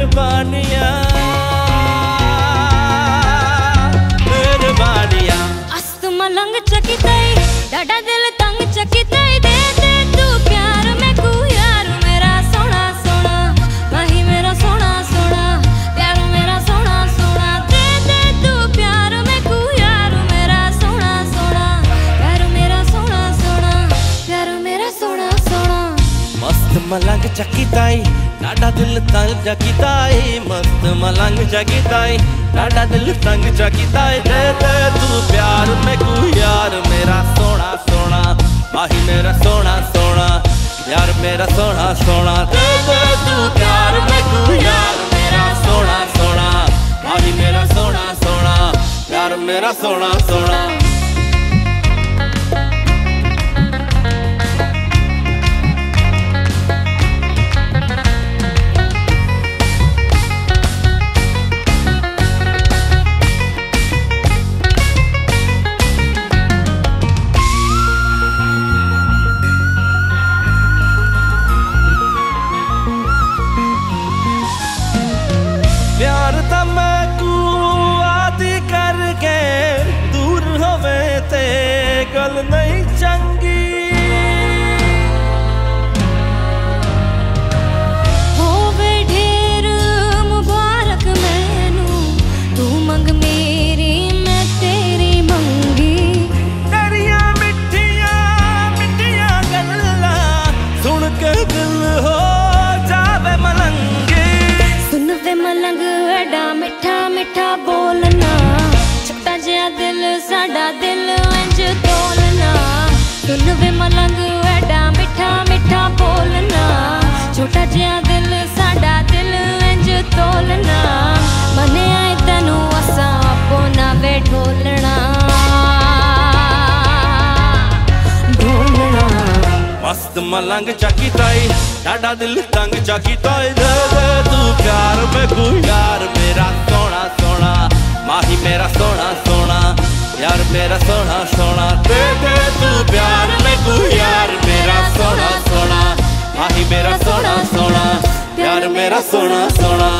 मेहरबानियां मेहरबानियां। अस्त मलंग चकितई डाडा दिल तंग चकितई दे दे तू प्यार में को यार मेरा सोना सोना माही मेरा सोना सोना प्यार मेरा सोना सोना दे दे तू प्यार में को यार मेरा सोना सोना प्यार मेरा सोना सोना प्यार मेरा सोना सोना। मस्त मलंग चकिताई डाडा दिल तंग चकिताई मस्त मलंग चकिताई डाडा दिल तंग चकिताई दे दे तू प्यार में को यार मेरा सोना सोना माही मेरा सोना सोना यार मेरा सोना सोना दे दे तू प्यार में को यार मेरा सोना सोना माही मेरा सोना सोना यार मेरा सोना सोना। प्यार ता मैं को आदि करके दूर होवे ते गल नहीं चंगी होवे ढेर मुबारक मैनू तू मंग मेरी मैं तेरी मंगी। तेरिया मिठिया गल्ला सुन के दिल हो जावे मलंगी। सुन वे मलंग एडा मिठा मिठा बोलना छोटा जिहा दिल साडा दिल इंज तोलना। सुन वे मलंग एडा मिठा मिठा बोलना छोटा जिहा दिल साडा दिल इंज तोलना। मने आए तेनू असा आपो ना वे ढोलना ढोलना। मस्त मलंग चकिताई डाडा दिल तंग चकिताई दे दे तू प्यार में को यार मेरा सोना सोना माही मेरा सोना सोना यार मेरा सोना सोना दे दे तू प्यार में को यार मेरा सोना सोना माही मेरा सोना सोना यार मेरा सोना सोना।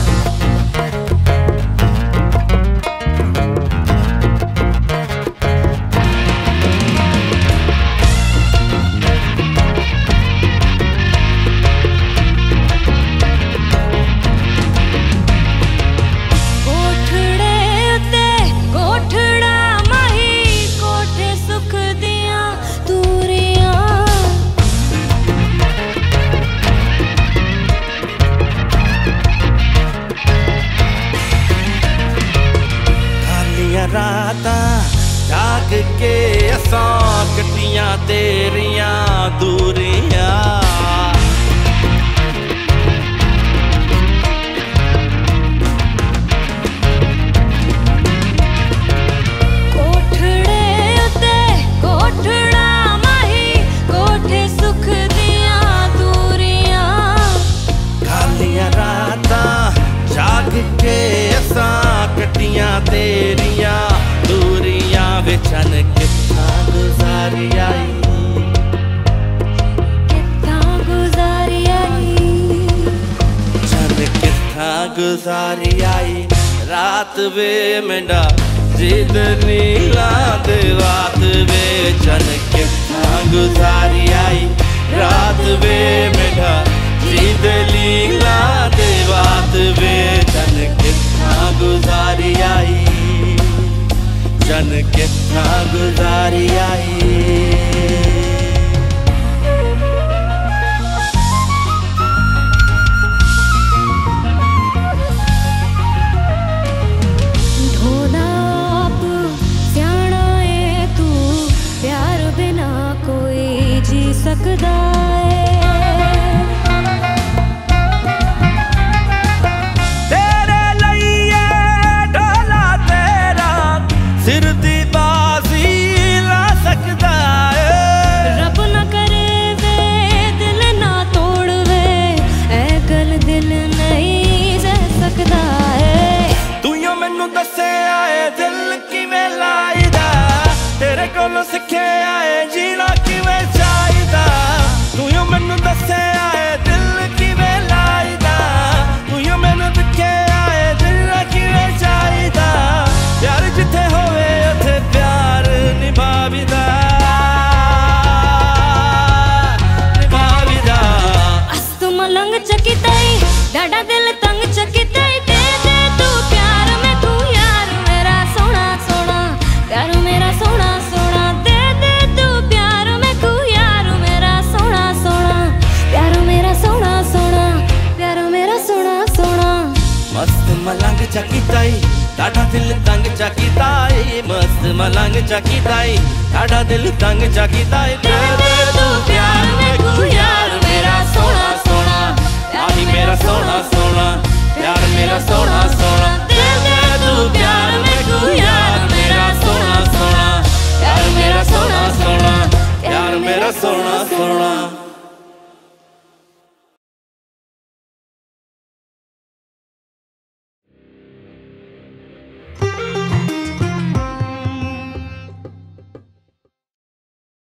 राता जाग के असां कटियां तेरियां दूरियां कोठड़े उते कोठड़ा माही कोठे सुख दियां दूरियां। खालियां राता जाग के असां कटियां तेरियां दूरियां विचन कित्था गुजारी आई कित्था गुजारी आई चन कित्था गुजारी आई रात वे मेंढा जिद नीला दे रात वे चन कित्था गुजारी आई रात वे मेंढा जिद नीला दे रात वे चन कित्था गुजारी आई चन कित्था गुजारी आई। ढोला आप स्याणा है तू प्यार बिना कोई जी सकदा है। चकीताई ॾाढा दिल तंग चकीताई मस्त मलंग चकीताई ॾाढा दिल तंग चकीताई दे दे तू प्यार मैनू यार मेरा सोना सोना आही मेरा सोना सोना प्यार मेरा सोना सोना दे दे तू प्यार मैनू यार मेरा सोना सोना प्यार मेरा सोना सोना प्यार मेरा सोना सोना।